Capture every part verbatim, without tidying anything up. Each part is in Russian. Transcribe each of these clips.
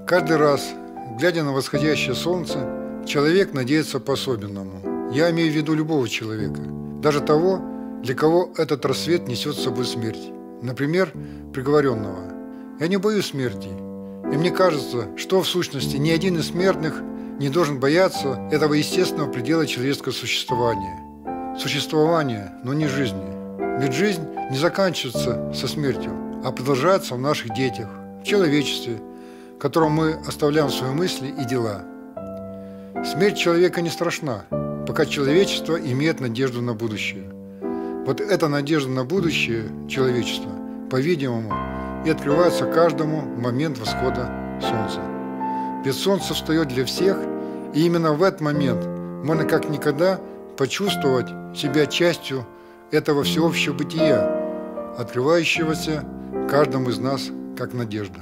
Каждый раз, глядя на восходящее солнце, человек надеется по-особенному. Я имею в виду любого человека, даже того, для кого этот рассвет несет с собой смерть. Например, приговоренного. Я не боюсь смерти, и мне кажется, что в сущности ни один из смертных не должен бояться этого естественного предела человеческого существования. Существования, но не жизни. Ведь жизнь не заканчивается со смертью, а продолжается в наших детях, в человечестве, которому мы оставляем свои мысли и дела. Смерть человека не страшна, пока человечество имеет надежду на будущее. Вот эта надежда на будущее человечества, по-видимому, и открывается каждому в момент восхода солнца. Ведь солнце встает для всех, и именно в этот момент можно как никогда почувствовать себя частью этого всеобщего бытия, открывающегося каждому из нас как надежда.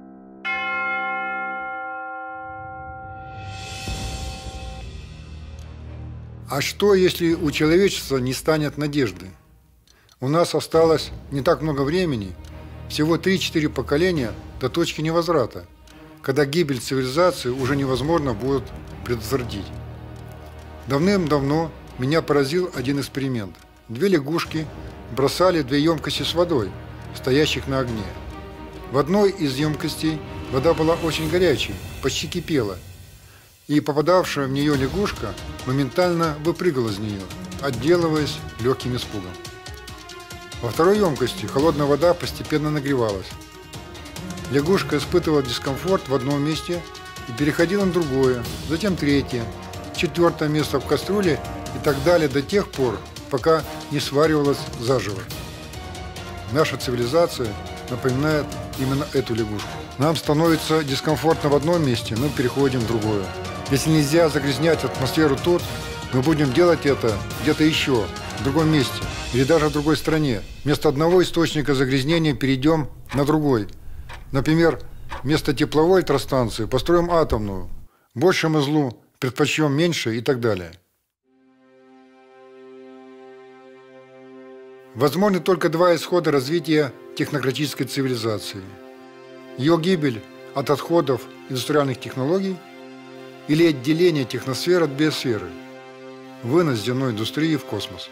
А что, если у человечества не станет надежды? У нас осталось не так много времени, всего три-четыре поколения до точки невозврата, когда гибель цивилизации уже невозможно будет предотвратить. Давным-давно меня поразил один эксперимент. Две лягушки бросали две емкости с водой, стоящих на огне. В одной из емкостей вода была очень горячей, почти кипела, и попадавшая в нее лягушка моментально выпрыгала из нее, отделываясь легким испугом. Во второй емкости холодная вода постепенно нагревалась. Лягушка испытывала дискомфорт в одном месте и переходила на другое, затем третье, четвертое место в кастрюле и так далее до тех пор, пока не сваривалась заживо. Наша цивилизация напоминает именно эту лягушку. Нам становится дискомфортно в одном месте, мы переходим в другое. Если нельзя загрязнять атмосферу тут, мы будем делать это где-то еще, в другом месте или даже в другой стране. Вместо одного источника загрязнения перейдем на другой. Например, вместо тепловой электростанции построим атомную. Большему злу предпочтем меньше и так далее. Возможны только два исхода развития технократической цивилизации. Ее гибель от отходов индустриальных технологий или отделение техносферы от биосферы, вынос земной индустрии в космос.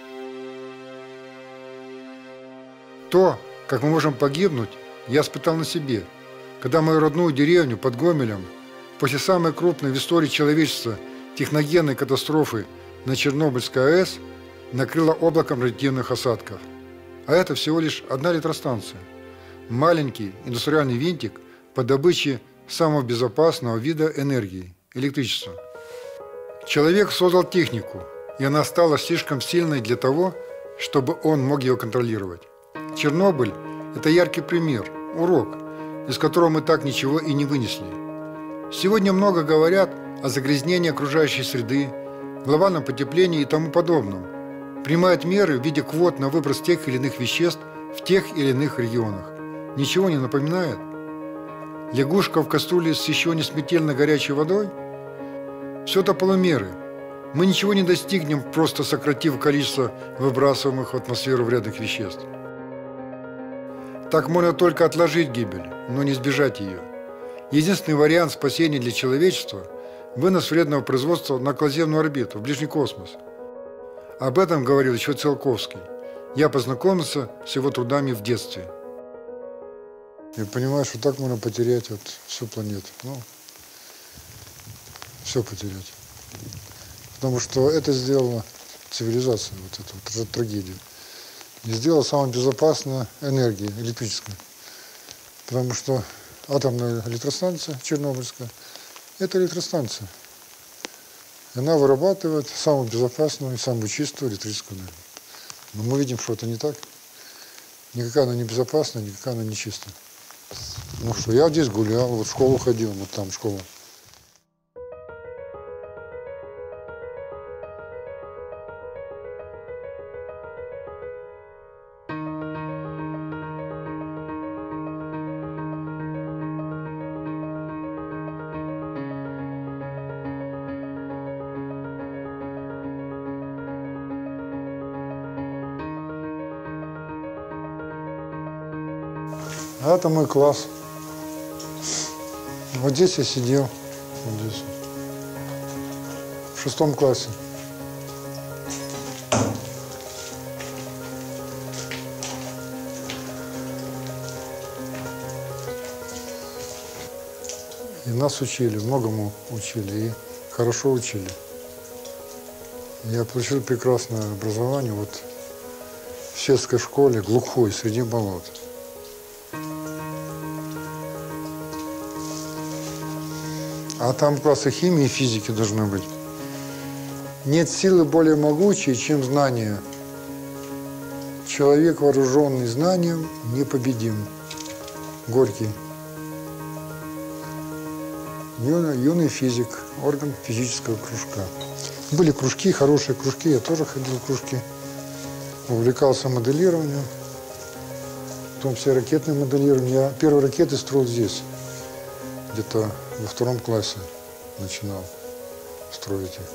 То, как мы можем погибнуть, я испытал на себе, когда мою родную деревню под Гомелем после самой крупной в истории человечества техногенной катастрофы на Чернобыльской АЭС накрыло облаком радиоактивных осадков. А это всего лишь одна электростанция. Маленький индустриальный винтик по добыче самого безопасного вида энергии – электричества. Человек создал технику, и она стала слишком сильной для того, чтобы он мог ее контролировать. Чернобыль – это яркий пример, урок, из которого мы так ничего и не вынесли. Сегодня много говорят о загрязнении окружающей среды, глобальном потеплении и тому подобном. Принимают меры в виде квот на выброс тех или иных веществ в тех или иных регионах. Ничего не напоминает? Лягушка в кастрюле с еще не смертельно горячей водой? Все это полумеры. Мы ничего не достигнем, просто сократив количество выбрасываемых в атмосферу вредных веществ. Так можно только отложить гибель, но не избежать ее. Единственный вариант спасения для человечества – вынос вредного производства на околоземную орбиту, в ближний космос. Об этом говорил еще Циолковский. Я познакомился с его трудами в детстве. Я понимаю, что так можно потерять вот всю планету. Ну, все потерять. Потому что это сделала цивилизация, вот эта вот трагедия. И сделала самую безопасную энергию электрическую. Потому что атомная электростанция Чернобыльская – это электростанция. Она вырабатывает самую безопасную и самую чистую электрическую энергию. Но мы видим, что это не так. Никакая она не безопасная, никакая она не чистая. Ну что, я здесь гулял, вот в школу ходил, вот там школа. А это мой класс. Вот здесь я сидел, вот здесь, в шестом классе. И нас учили, многому учили, и хорошо учили. Я получил прекрасное образование вот в сельской школе, глухой, среди болот. А там классы химии и физики должны быть. Нет силы более могучей, чем знание. Человек, вооруженный знанием, непобедим. Горький. Юный, юный физик, орган физического кружка. Были кружки, хорошие кружки, я тоже ходил в кружки. Увлекался моделированием, потом все ракетное моделирование. Я первые ракеты строил здесь, где-то во втором классе начинал строить их.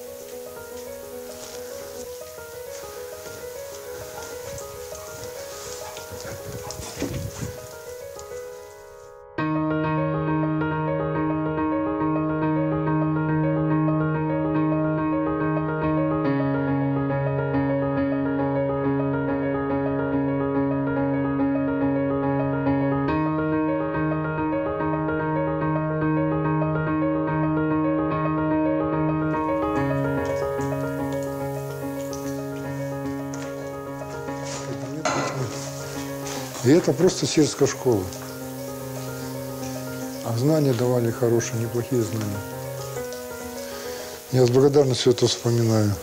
И это просто сельская школа. А знания давали хорошие, неплохие знания. Я с благодарностью это вспоминаю.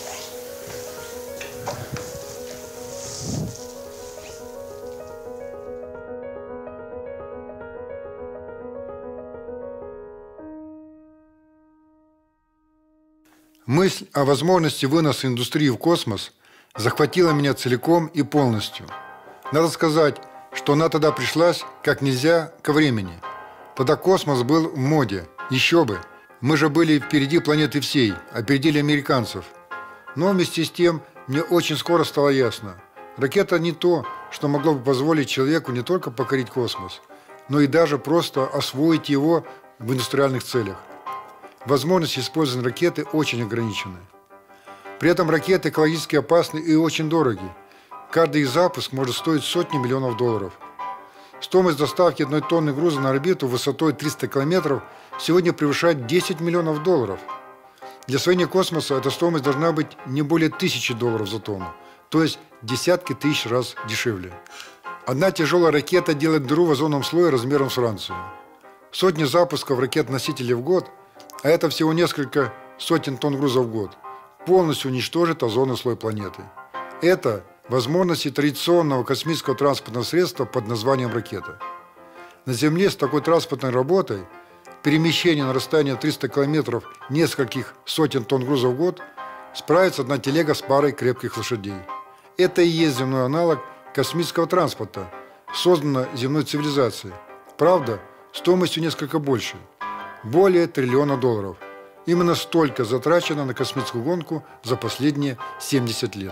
Мысль о возможности выноса индустрии в космос захватила меня целиком и полностью. Надо сказать, что она тогда пришлась как нельзя ко времени. Тогда космос был в моде. Еще бы. Мы же были впереди планеты всей, опередили американцев. Но вместе с тем мне очень скоро стало ясно. Ракета не то, что могло бы позволить человеку не только покорить космос, но и даже просто освоить его в индустриальных целях. Возможности использования ракеты очень ограничены. При этом ракеты экологически опасны и очень дороги. Каждый их запуск может стоить сотни миллионов долларов. Стоимость доставки одной тонны груза на орбиту высотой триста километров сегодня превышает десять миллионов долларов. Для освоения космоса эта стоимость должна быть не более тысячи долларов за тонну, то есть десятки тысяч раз дешевле. Одна тяжелая ракета делает дыру в озоновом слое размером с Францию. Сотни запусков ракет-носителей в год, а это всего несколько сотен тонн груза в год, полностью уничтожит озоновый слой планеты. Это возможности традиционного космического транспортного средства под названием ракета. На Земле с такой транспортной работой перемещение на расстояние триста километров нескольких сотен тонн груза в год справится одна телега с парой крепких лошадей. Это и есть земной аналог космического транспорта, созданного земной цивилизацией. Правда, стоимостью несколько больше – более триллиона долларов. Именно столько затрачено на космическую гонку за последние семьдесят лет.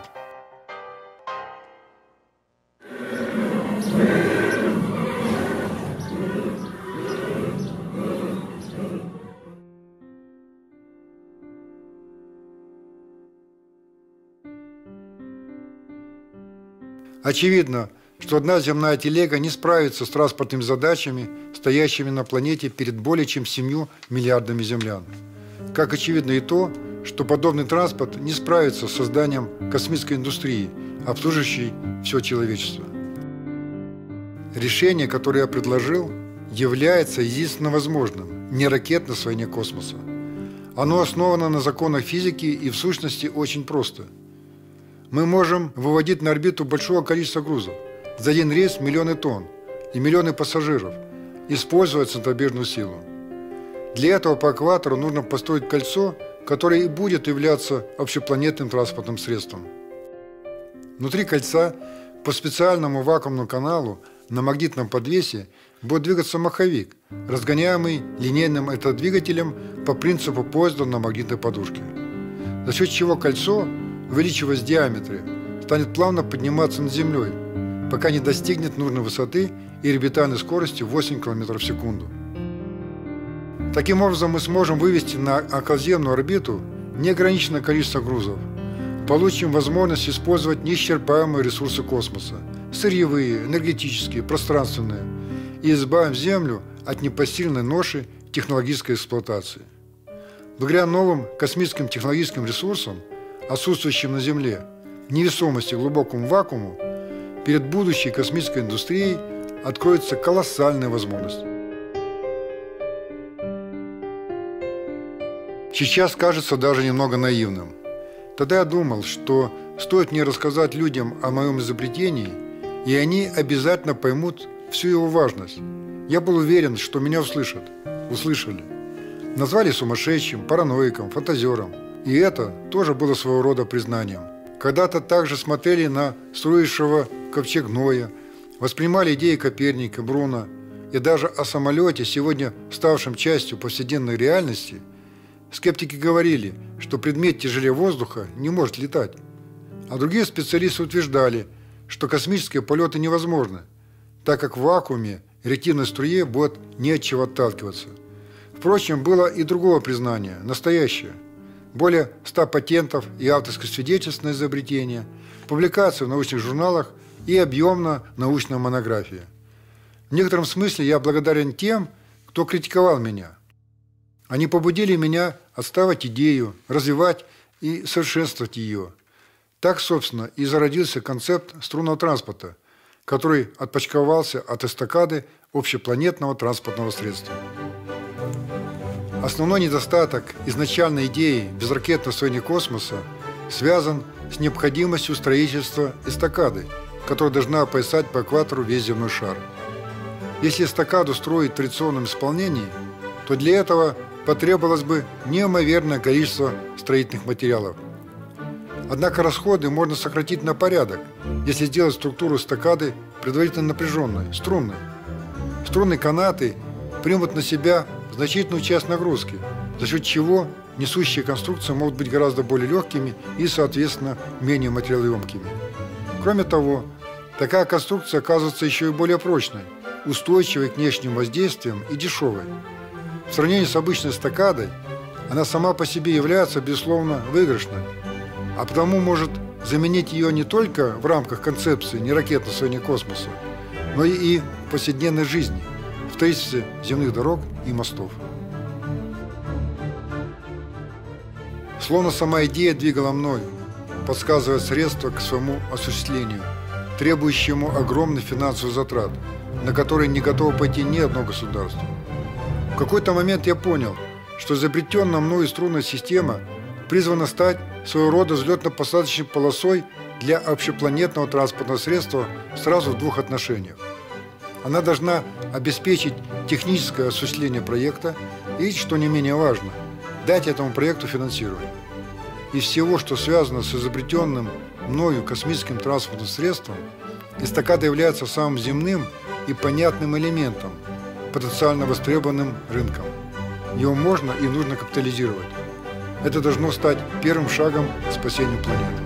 Очевидно, что одна земная телега не справится с транспортными задачами, стоящими на планете перед более чем семью миллиардами землян. Как очевидно и то, что подобный транспорт не справится с созданием космической индустрии, обслуживающей все человечество. Решение, которое я предложил, является единственно возможным, не ракетное освоение космоса. Оно основано на законах физики и в сущности очень просто. Мы можем выводить на орбиту большое количество грузов, за один рейс миллионы тонн и миллионы пассажиров, используя центробежную силу. Для этого по экватору нужно построить кольцо, которое и будет являться общепланетным транспортным средством. Внутри кольца по специальному вакуумному каналу на магнитном подвесе будет двигаться маховик, разгоняемый линейным электродвигателем по принципу поезда на магнитной подушке, за счет чего кольцо, увеличиваясь в диаметре, станет плавно подниматься над Землей, пока не достигнет нужной высоты и орбитальной скорости восемь километров в секунду. Таким образом, мы сможем вывести на околоземную орбиту неограниченное количество грузов, получим возможность использовать неисчерпаемые ресурсы космоса – сырьевые, энергетические, пространственные – и избавим Землю от непосильной ноши технологической эксплуатации. Благодаря новым космическим технологическим ресурсам, отсутствующим на Земле, невесомости и глубокому вакууму, перед будущей космической индустрией откроется колоссальная возможность. Сейчас кажется даже немного наивным. Тогда я думал, что стоит мне рассказать людям о моем изобретении, и они обязательно поймут всю его важность. Я был уверен, что меня услышат. Услышали. Назвали сумасшедшим, параноиком, фантазером. И это тоже было своего рода признанием. Когда-то также смотрели на строившего ковчег Ноя, воспринимали идеи Коперника, Бруна, и даже о самолете, сегодня ставшем частью повседневной реальности, скептики говорили, что предмет тяжелее воздуха не может летать. А другие специалисты утверждали, что космические полеты невозможны, так как в вакууме реактивной струе будет не от чего отталкиваться. Впрочем, было и другое признание, настоящее. Более ста патентов и авторских свидетельств на изобретение, публикации в научных журналах и объемная научная монография. В некотором смысле я благодарен тем, кто критиковал меня. Они побудили меня отстаивать идею, развивать и совершенствовать ее. Так, собственно, и зародился концепт струнного транспорта, который отпочковался от эстакады общепланетного транспортного средства. Основной недостаток изначальной идеи безракетного освоения космоса связан с необходимостью строительства эстакады, которая должна опоясать по экватору весь земной шар. Если эстакаду строить в традиционном исполнении, то для этого потребовалось бы неимоверное количество строительных материалов. Однако расходы можно сократить на порядок, если сделать структуру эстакады предварительно напряженной, струнной. Струнные канаты примут на себя значительную часть нагрузки, за счет чего несущие конструкции могут быть гораздо более легкими и, соответственно, менее материалоемкими. Кроме того, такая конструкция оказывается еще и более прочной, устойчивой к внешним воздействиям и дешевой. В сравнении с обычной эстакадой она сама по себе является, безусловно, выигрышной, а потому может заменить ее не только в рамках концепции неракетного освоения космоса, но и в повседневной жизни, в строительстве земных дорог и мостов. Словно сама идея двигала мною, подсказывая средства к своему осуществлению, требующему огромных финансовых затрат, на которые не готово пойти ни одно государство. В какой-то момент я понял, что изобретенная мною струнная система призвана стать своего рода взлетно-посадочной полосой для общепланетного транспортного средства сразу в двух отношениях. Она должна обеспечить техническое осуществление проекта и, что не менее важно, дать этому проекту финансирование. Из всего, что связано с изобретенным мною космическим транспортным средством, эстакада является самым земным и понятным элементом, потенциально востребованным рынком. Его можно и нужно капитализировать. Это должно стать первым шагом к спасению планеты.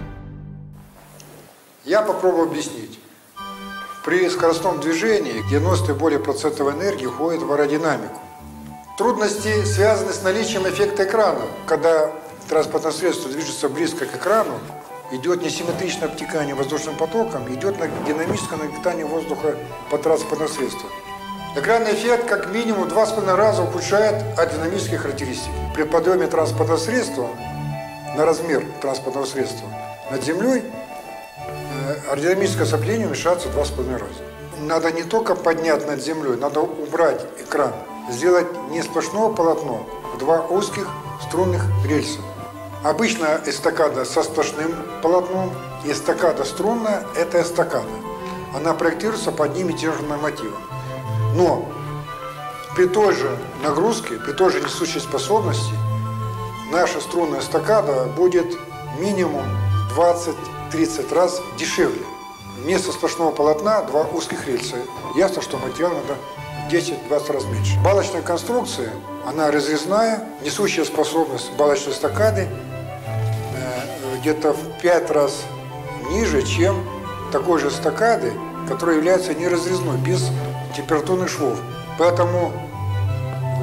Я попробую объяснить. При скоростном движении девяносто и более процентов энергии уходит в аэродинамику. Трудности связаны с наличием эффекта экрана. Когда транспортное средство движется близко к экрану, идет несимметричное обтекание воздушным потоком, идет динамическое нагнетание воздуха по транспортному средству. Экранный эффект как минимум два с половиной раза ухудшает аэродинамические характеристики. При подъеме транспортного средства на размер транспортного средства над землей аэродинамическое сопление уменьшается в два с половиной раза. Надо не только поднять над землей, надо убрать экран, сделать не сплошное полотно, а два узких струнных рельса. Обычно эстакада со сплошным полотном, и эстакада струнная – это эстакада. Она проектируется по одним и тем же нормативам. Но при той же нагрузке, при той же несущей способности наша струнная эстакада будет минимум двадцать-тридцать раз дешевле. Вместо сплошного полотна два узких рельса. Ясно, что материал надо десять-двадцать раз меньше. Балочная конструкция, она разрезная, несущая способность балочной эстакады э, где-то в пять раз ниже, чем такой же эстакады, которая является неразрезной, без температурных швов. Поэтому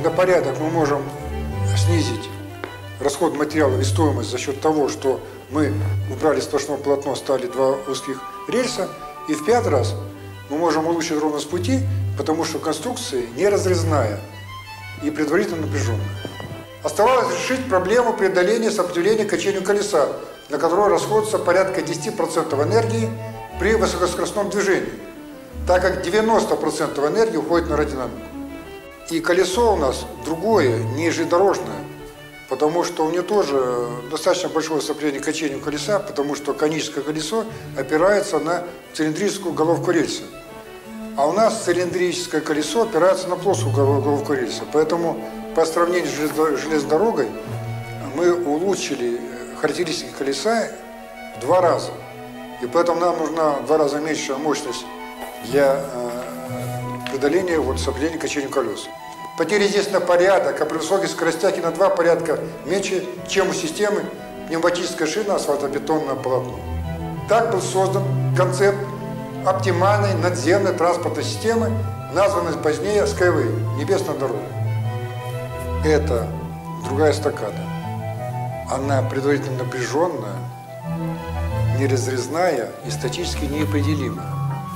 на порядок мы можем снизить расход материалов и стоимость за счет того, что мы убрали сплошное полотно, стали два узких рельса. И в пятый раз мы можем улучшить ровность пути, потому что конструкция не разрезная и предварительно напряженная. Оставалось решить проблему преодоления сопротивления качению колеса, на которое расходится порядка десяти процентов энергии при высокоскоростном движении, так как девяносто процентов энергии уходит на аэродинамику. И колесо у нас другое, нижедорожное, потому что у него тоже достаточно большое сопротивление качению колеса, потому что коническое колесо опирается на цилиндрическую головку рельса. А у нас цилиндрическое колесо опирается на плоскую головку рельса. Поэтому по сравнению с железной дорогой мы улучшили характеристики колеса в два раза. И поэтому нам нужна в два раза меньшая мощность для э, преодоления вот, сопротивления качению колес. Потери здесь на порядок, а при высоких скоростях и на два порядка меньше, чем у системы пневматическая шина, асфальтобетонное полотно. Так был создан концепт оптимальной надземной транспортной системы, названной позднее Skyway, небесная дорога. Это другая эстакада. Она предварительно напряженная, неразрезная и статически неопределимая.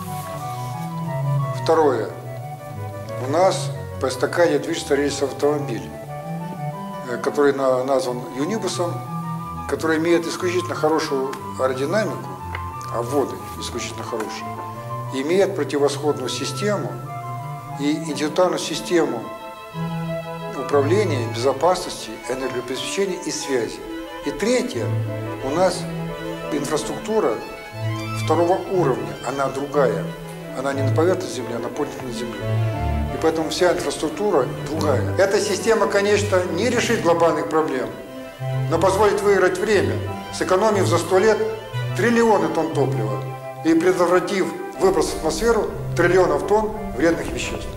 Второе. У нас по эстакаде движется рельсовый автомобиль, который назван юнибусом, который имеет исключительно хорошую аэродинамику, а вводы исключительно хорошие, имеет противосходную систему и индивидуальную систему управления, безопасности, энергообеспечения и связи. И третье, у нас инфраструктура второго уровня, она другая. Она не на поверхности Земли, она под землей. И поэтому вся инфраструктура другая. Эта система, конечно, не решит глобальных проблем, но позволит выиграть время, сэкономив за сто лет триллионы тонн топлива и предотвратив выброс в атмосферу триллионов тонн вредных веществ.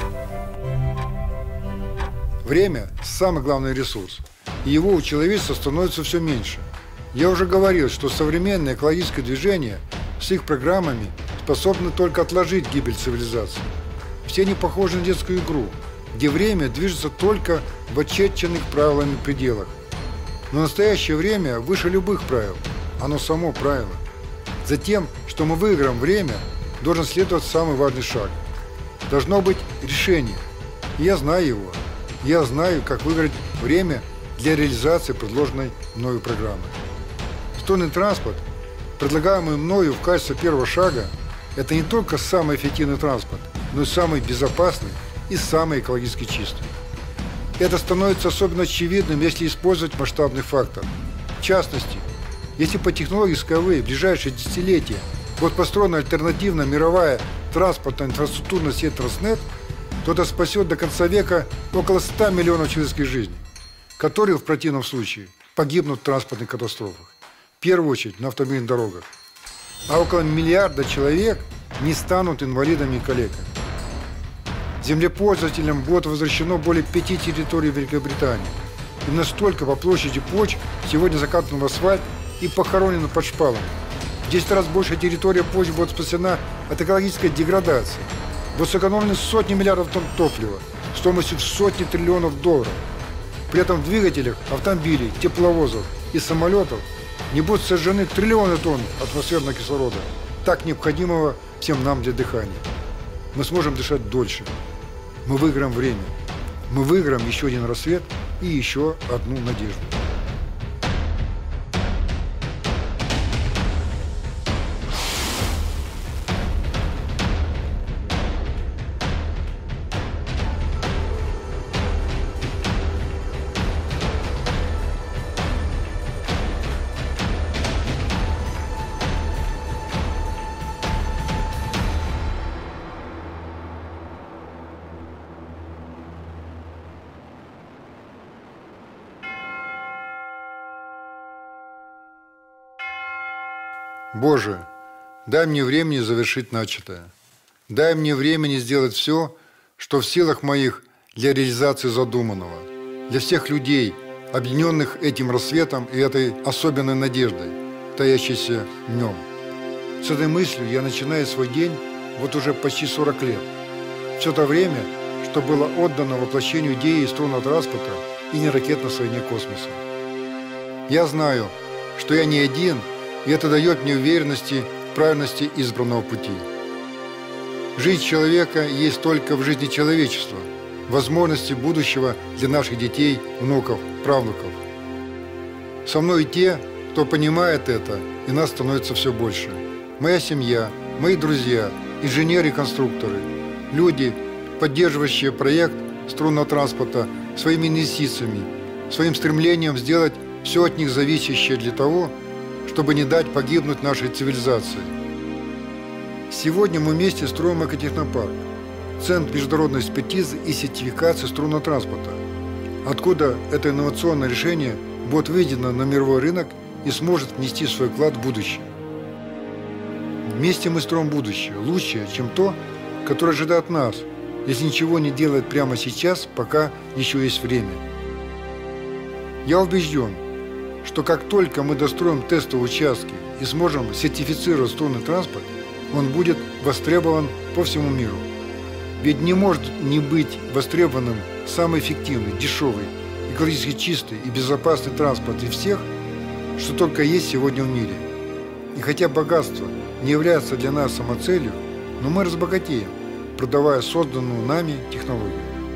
Время – самый главный ресурс, и его у человечества становится все меньше. Я уже говорил, что современное экологическое движение с их программами способны только отложить гибель цивилизации. Все они похожи на детскую игру, где время движется только в очерченных правилами пределах. Но настоящее время выше любых правил, оно само правило. За тем, что мы выиграем время, должен следовать самый важный шаг. Должно быть решение. И я знаю его. Я знаю, как выиграть время для реализации предложенной мною программы. Стольный транспорт, предлагаемый мною в качестве первого шага, это не только самый эффективный транспорт, но и самый безопасный и самый экологически чистый. Это становится особенно очевидным, если использовать масштабный фактор. В частности, если по технологии Skyway в ближайшие десятилетия будет построена альтернативная мировая транспортная инфраструктурная сеть Транснет, то это спасет до конца века около ста миллионов человеческих жизней, которые в противном случае погибнут в транспортных катастрофах, в первую очередь на автомобильных дорогах. А около миллиарда человек не станут инвалидами и калеками. Землепользователям будет возвращено более пяти территорий Великобритании. И настолько по площади почв сегодня закатан в асфальт и похоронено под шпалами. В десять раз большая территория почв будет спасена от экологической деградации. Будут сэкономлены сотни миллиардов тонн топлива стоимостью в сотни триллионов долларов. При этом в двигателях автомобилей, тепловозов и самолетов не будут сожжены триллионы тонн атмосферного кислорода, так необходимого всем нам для дыхания. Мы сможем дышать дольше. Мы выиграем время. Мы выиграем еще один рассвет и еще одну надежду. Боже, дай мне времени завершить начатое. Дай мне времени сделать все, что в силах моих для реализации задуманного. Для всех людей, объединенных этим рассветом и этой особенной надеждой, таящейся в нем. С этой мыслью я начинаю свой день вот уже почти сорок лет. Все то время, что было отдано воплощению идеи струнного транспорта и не ракетно-строения космоса. Я знаю, что я не один, и это дает мне уверенности в правильности избранного пути. Жизнь человека есть только в жизни человечества, возможности будущего для наших детей, внуков, правнуков. Со мной те, кто понимает это, и нас становится все больше. Моя семья, мои друзья, инженеры-конструкторы, люди, поддерживающие проект струнного транспорта своими инвестициями, своим стремлением сделать все от них зависящее для того, чтобы не дать погибнуть нашей цивилизации. Сегодня мы вместе строим экотехнопарк, центр международной экспертизы и сертификации струнного транспорта, откуда это инновационное решение будет выведено на мировой рынок и сможет внести свой вклад в будущее. Вместе мы строим будущее, лучшее, чем то, которое ожидает нас, если ничего не делать прямо сейчас, пока еще есть время. Я убежден, что как только мы достроим тестовые участки и сможем сертифицировать струнный транспорт, он будет востребован по всему миру. Ведь не может не быть востребованным самый эффективный, дешевый, экологически чистый и безопасный транспорт из всех, что только есть сегодня в мире. И хотя богатство не является для нас самоцелью, но мы разбогатеем, продавая созданную нами технологию.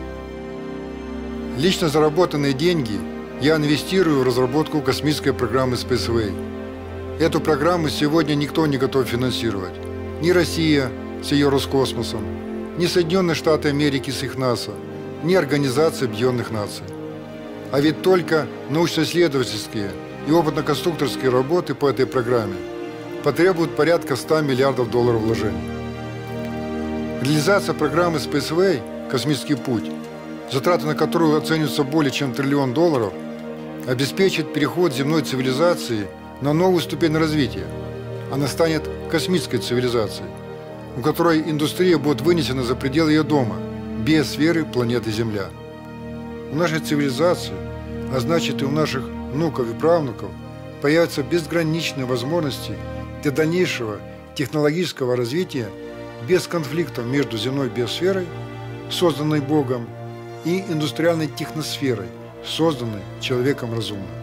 Лично заработанные деньги я инвестирую в разработку космической программы Spaceway. Эту программу сегодня никто не готов финансировать. Ни Россия с ее Роскосмосом, ни Соединенные Штаты Америки с их НАСА, ни Организация Объединенных Наций. А ведь только научно-исследовательские и опытно-конструкторские работы по этой программе потребуют порядка ста миллиардов долларов вложений. Реализация программы Spaceway «Космический путь», затраты на которую оцениваются более чем триллион долларов, обеспечит переход земной цивилизации на новую ступень развития. Она станет космической цивилизацией, у которой индустрия будет вынесена за пределы ее дома, биосферы планеты Земля. У нашей цивилизации, а значит и у наших внуков и правнуков, появятся безграничные возможности для дальнейшего технологического развития без конфликтов между земной биосферой, созданной Богом, и индустриальной техносферой, созданной человеком разумным.